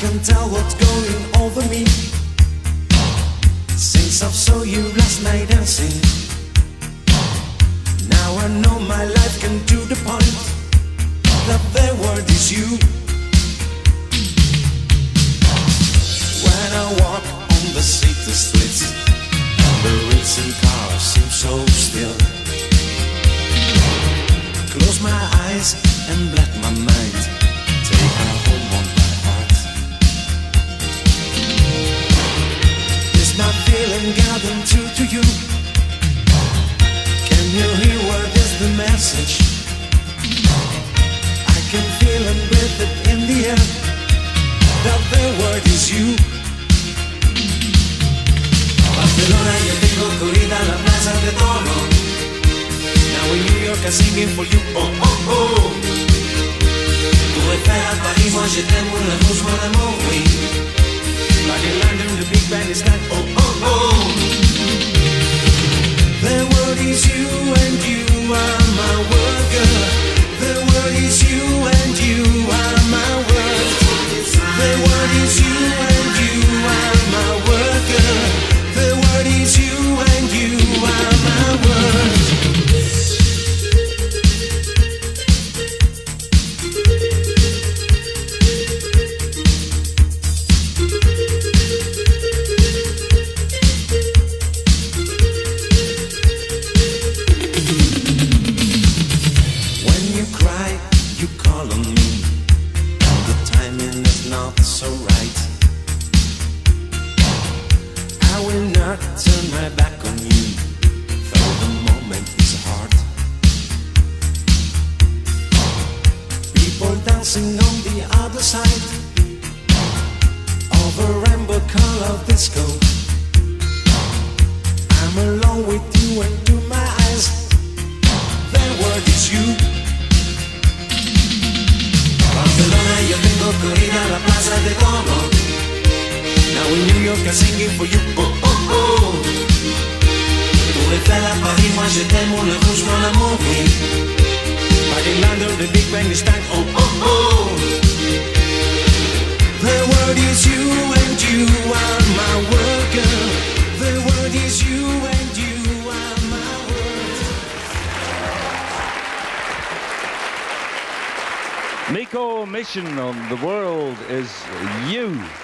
can tell what's going over me since I saw you last night dancing. Now I know my life can do the point that the word is you. When I walk on the city streets, the racing cars seem so still. Close my eyes and black my mind, take her home on my heart. Is my feeling gathering true to you? Can you hear what is the message? I can feel and breathe it in the air, that the word is you. Barcelona, yo tengo corrida la plaza de Toro. Now in New York I'm singing for you, oh oh oh. Tour Eiffel à Paris, moi je t'aime, Moulin Rouge, mon amour, oui. Back in London, the big band is back, oh oh oh. The word is you and you are my word, girl. The word is you and you are my word. The word is you and you are my word, girl. The word is you and you are my word. When you cry, you call on me. The timing is not so right. I will not turn my back on you, though the moment is hard. People dancing on the other side of a rainbow color disco. I'm alone with you and to my eyes, the word is you. Barcelona, yo tengo corrida a la plaza de Toro. Now in New York I'm singing for you, oh oh oh. Tour Eiffel à Paris, moi je t'aime, Moulin Rouge, mon amour, oui. Back in London, the big band is back, oh oh oh. The word is you and you are my word, girl. The word is you and you are my word. Miko mission on The World Is You.